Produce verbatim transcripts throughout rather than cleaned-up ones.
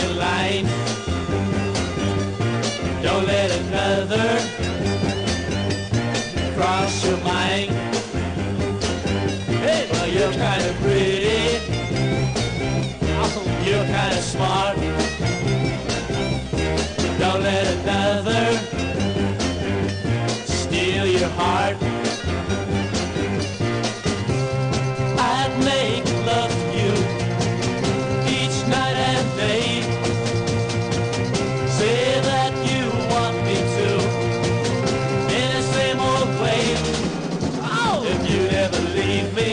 a line. Don't let another cross your mind. Hey, well, you're kind of pretty. You're kind of smart. Don't let another steal your heart. I'd make love to you each night and day. Say that you want me to in the same old way. Oh, if you never leave me,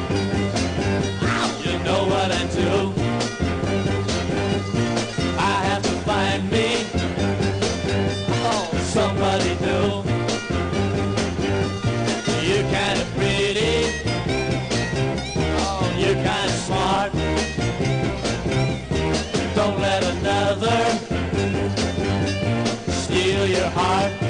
you know what I do. I have to find me oh, somebody new. You're kind of pretty. Oh, you're kind of smart. Don't let another steal your heart.